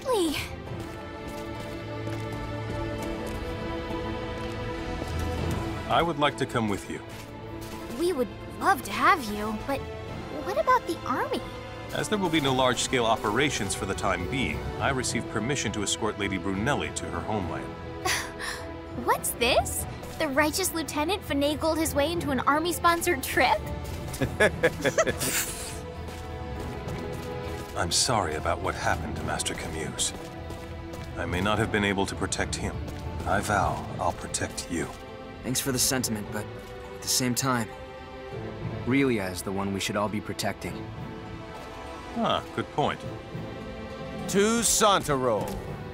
Absolutely. I would like to come with you. We would love to have you, but what about the army? As there will be no large-scale operations for the time being, I received permission to escort Lady Brunelli to her homeland. What's this? The righteous lieutenant finagled his way into an army-sponsored trip? I'm sorry about what happened to Master Camus. I may not have been able to protect him, but I vow I'll protect you. Thanks for the sentiment, but at the same time, Relia is the one we should all be protecting. Ah, good point. To Santoro.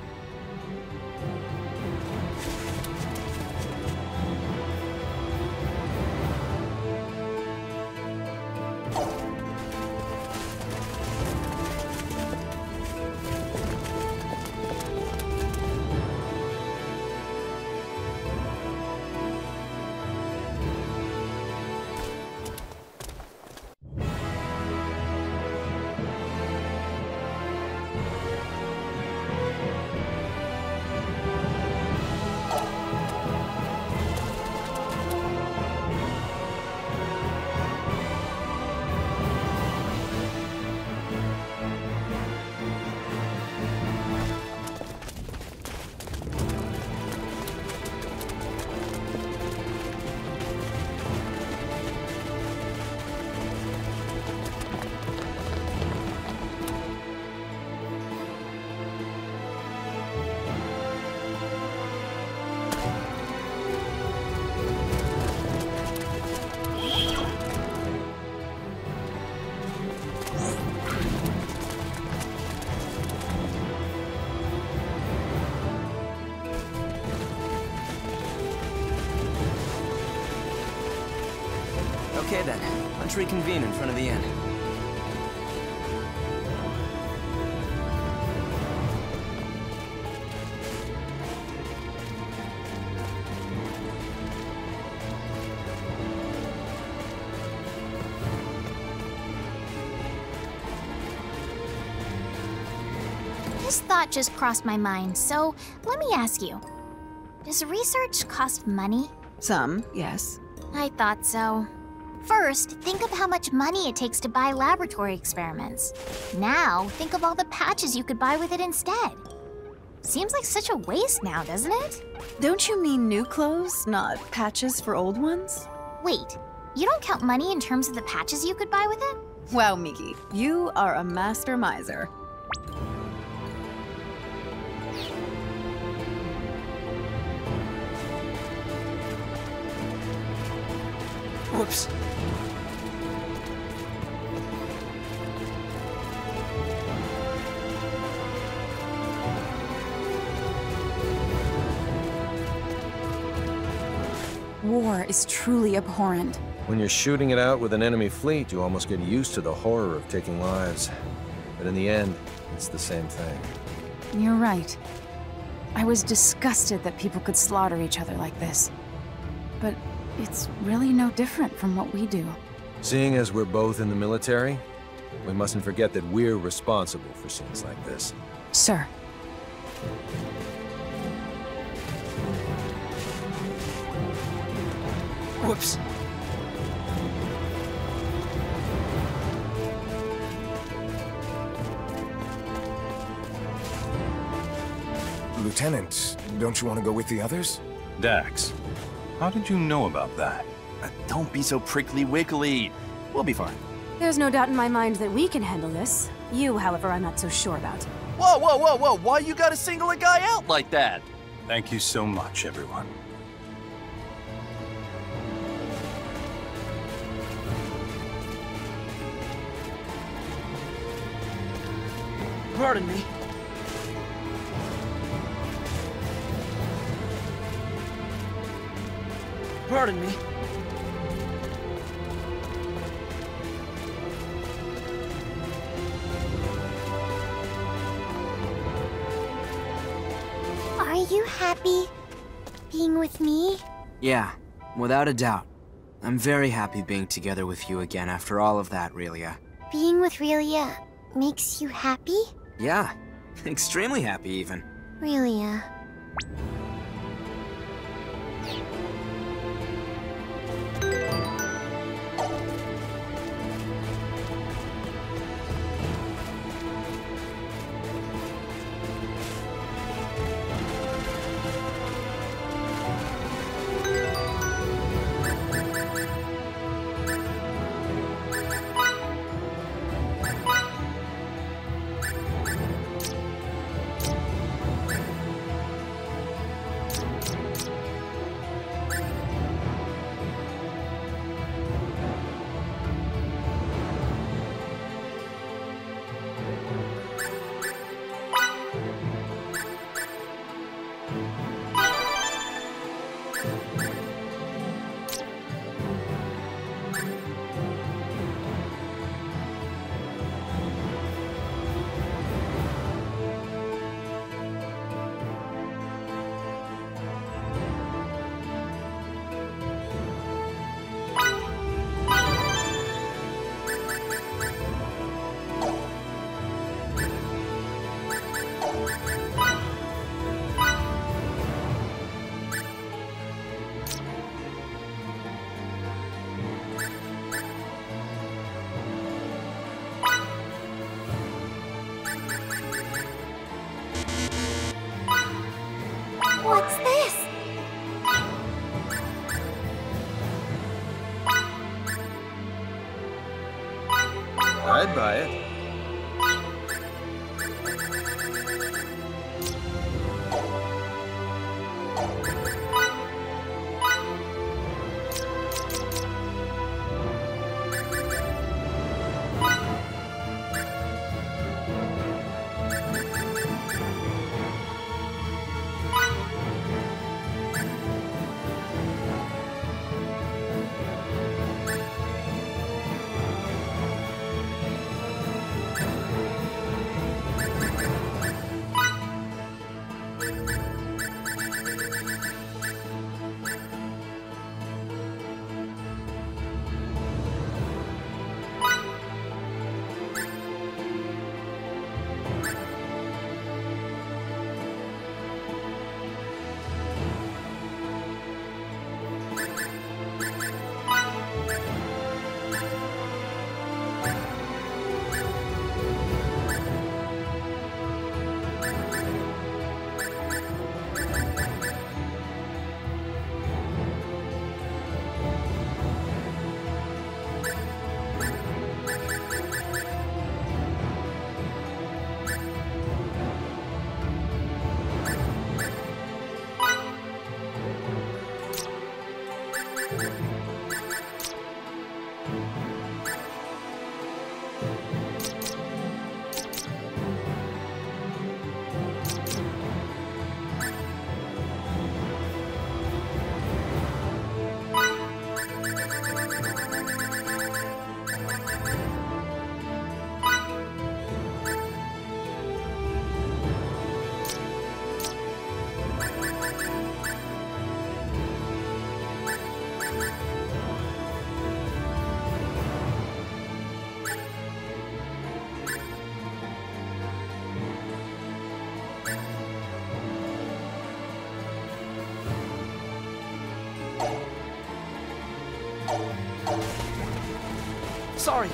Okay then, let's reconvene in front of the inn. This thought just crossed my mind, so let me ask you. Does research cost money? Some, yes. I thought so. First, think of how much money it takes to buy laboratory experiments. Now, think of all the patches you could buy with it instead. Seems like such a waste now, doesn't it? Don't you mean new clothes, not patches for old ones? Wait, you don't count money in terms of the patches you could buy with it? Wow, Miki, you are a master miser. Whoops. War is truly abhorrent. When you're shooting it out with an enemy fleet, you almost get used to the horror of taking lives. But in the end, it's the same thing. You're right. I was disgusted that people could slaughter each other like this. But it's really no different from what we do. Seeing as we're both in the military, we mustn't forget that we're responsible for scenes like this. Sir. Whoops. Lieutenant, don't you want to go with the others? Dax, how did you know about that? Don't be so prickly wiggly. We'll be fine. There's no doubt in my mind that we can handle this. You, however, I'm not so sure about. Whoa, whoa, whoa, whoa! Why you gotta single a guy out like that? Thank you so much, everyone. Pardon me. Pardon me. Are you happy being with me? Yeah, without a doubt. I'm very happy being together with you again after all of that, Relia. Being with Relia makes you happy? Yeah, Extremely happy, even. Really, What's this? I'd buy it. Sorry.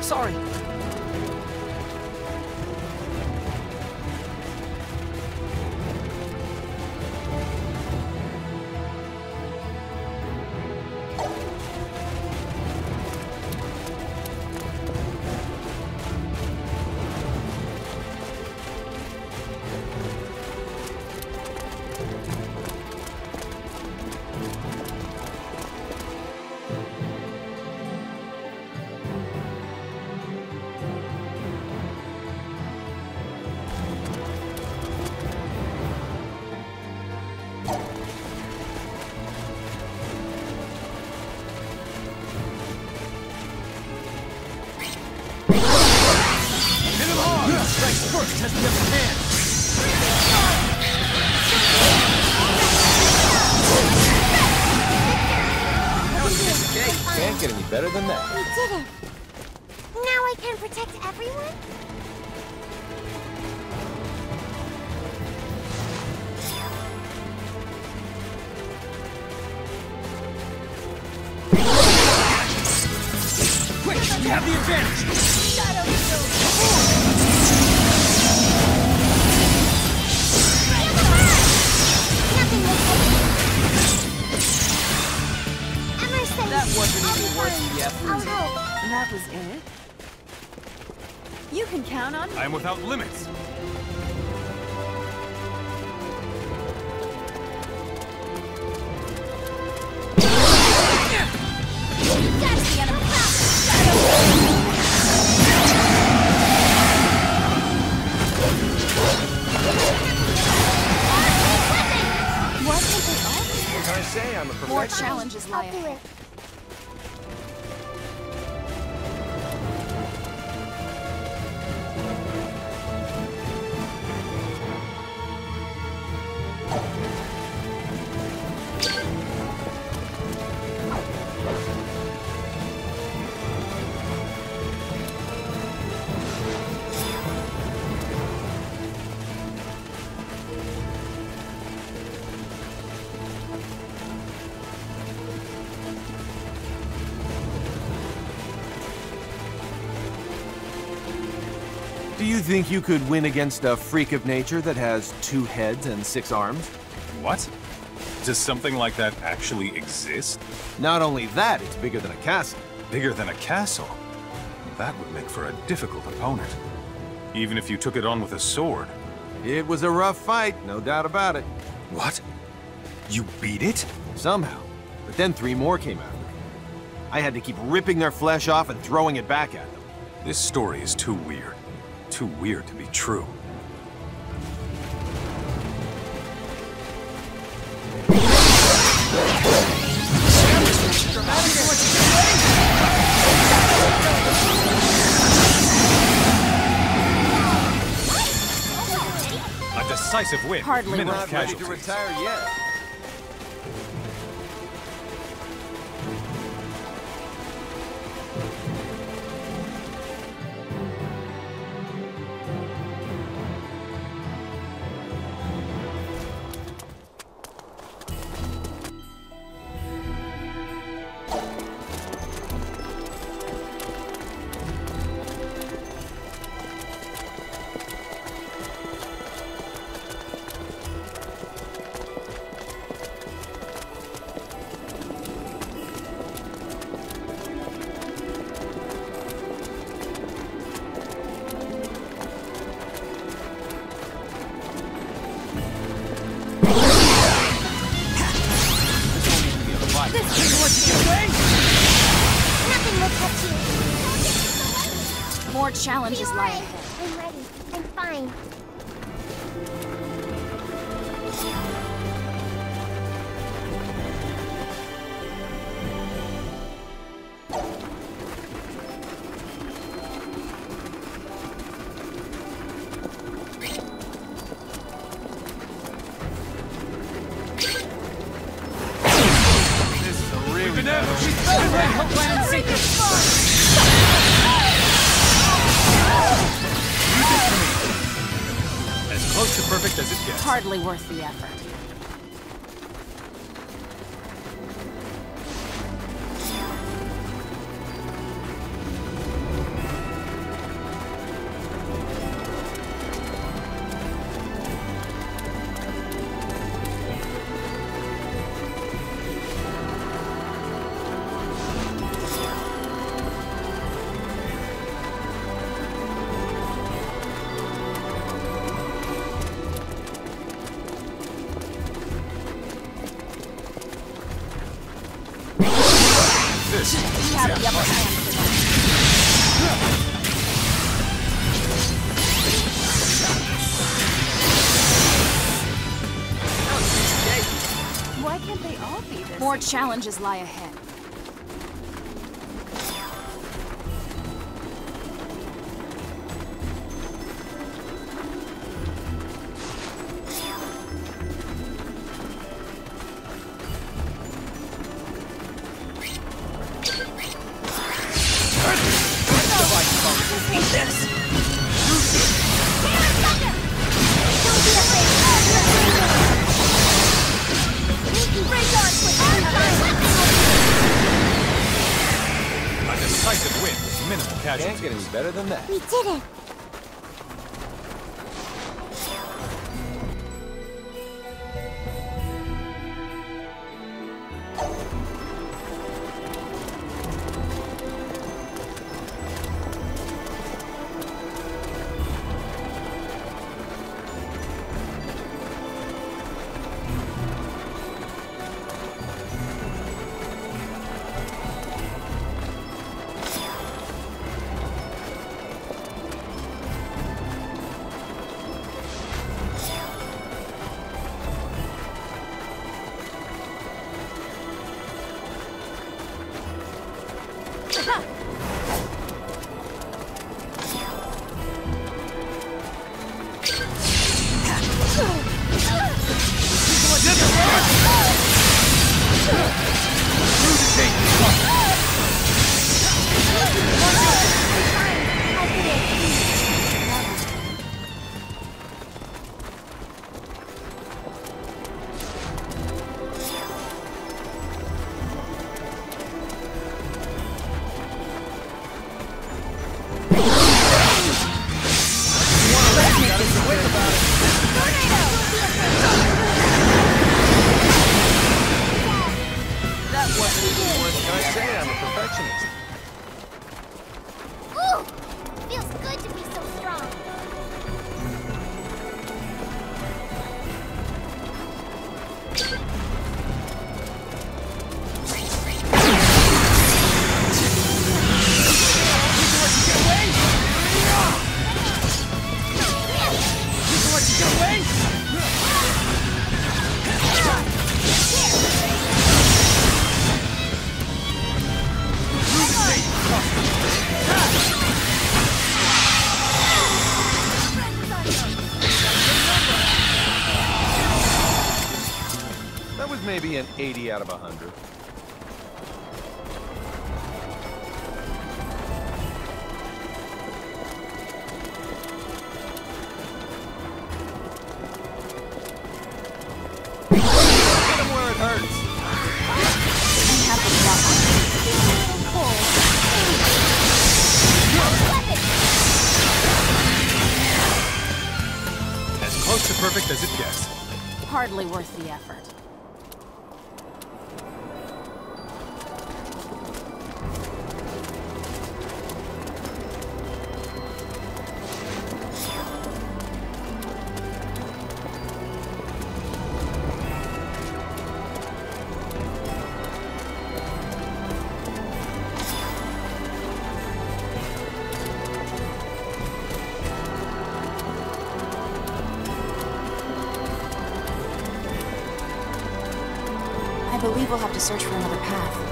Sorry. Can't get any better than that. We did it! Now I can protect everyone? Quick, we have the advantage! That wasn't even worth the effort. I'll help. That was it? You can count on me. I am without limits. That's the enemy. What is it all? What can I say? I'm a More perfectionist. challenges lie I'll do ahead. it. Do you think you could win against a freak of nature that has 2 heads and 6 arms? What? Does something like that actually exist? Not only that, it's bigger than a castle. Bigger than a castle? That would make for a difficult opponent. Even if you took it on with a sword. It was a rough fight, no doubt about it. What? You beat it? Somehow. But then 3 more came after. I had to keep ripping their flesh off and throwing it back at them. This story is too weird. Too weird to be true. A decisive win. Hardly Minimal Not ready to casualties. retire yet. Nothing will touch you. More challenges lie Be ahead. I'm ready. I'm fine. As close to perfect as it gets. Hardly worth the effort. this! We have the upper hand for that. Why can't they all be this? More challenges lie ahead. A decisive win with minimal casualties. Can't get any better than that. We did it! Ooh! Feels good to be so strong. That was maybe an 80 out of 100. Hit him where it hurts. As close to perfect as it gets. Hardly worth the effort. I believe we'll have to search for another path.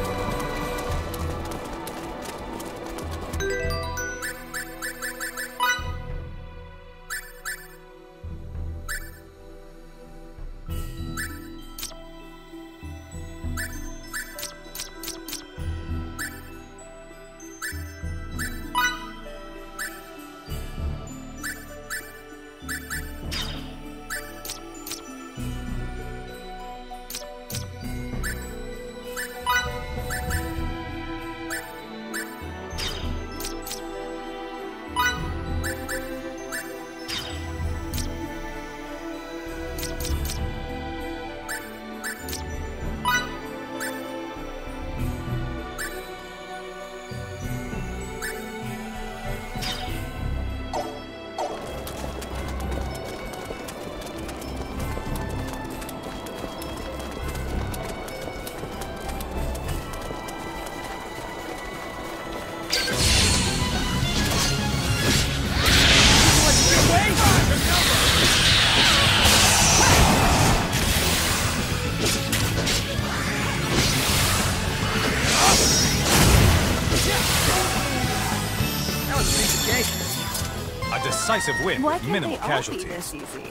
decisive win Why with can't minimal they all casualties. be this easy?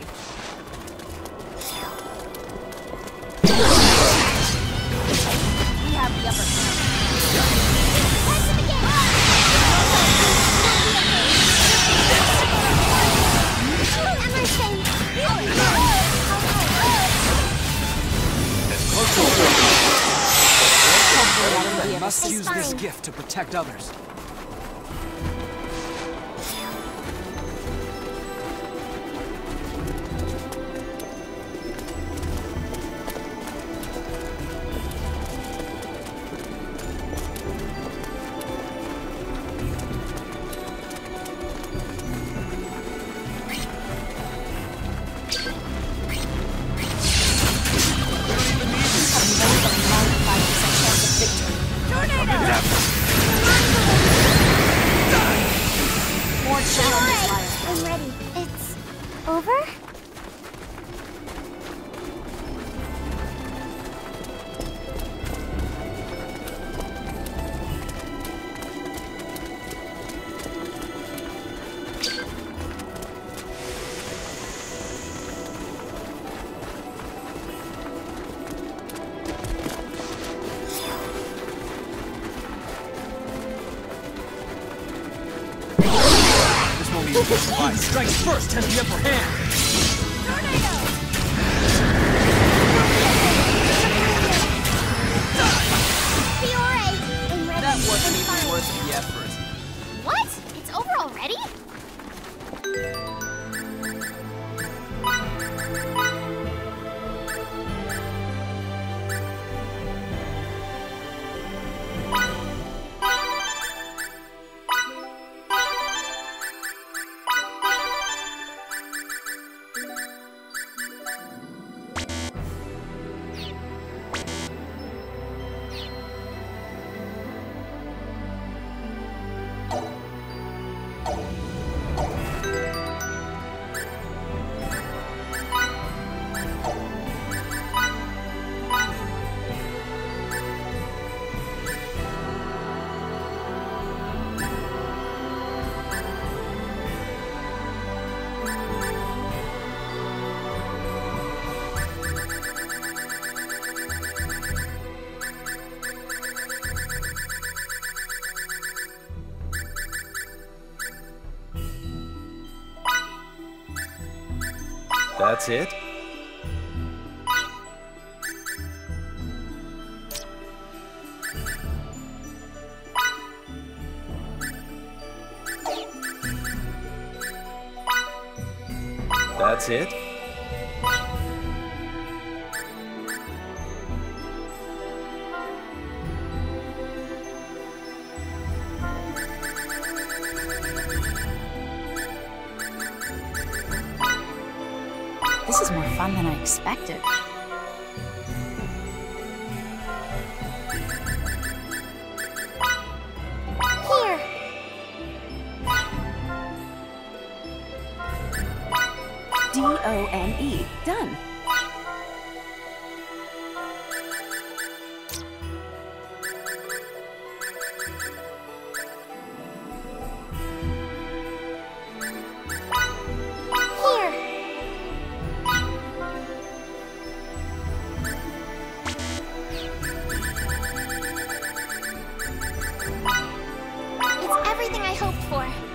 We have the upper hand. I must It's use this fine. gift to protect others. I'm ready. It's over? This won't be easy to survive. Strikes first has the upper hand. Fiore! I'm ready. That wasn't I'm even fine. worth the effort. What? It's over already? That's it? That's it? This is more fun than I expected. Here. D-O-N-E. Done. Here. It's everything I hoped for.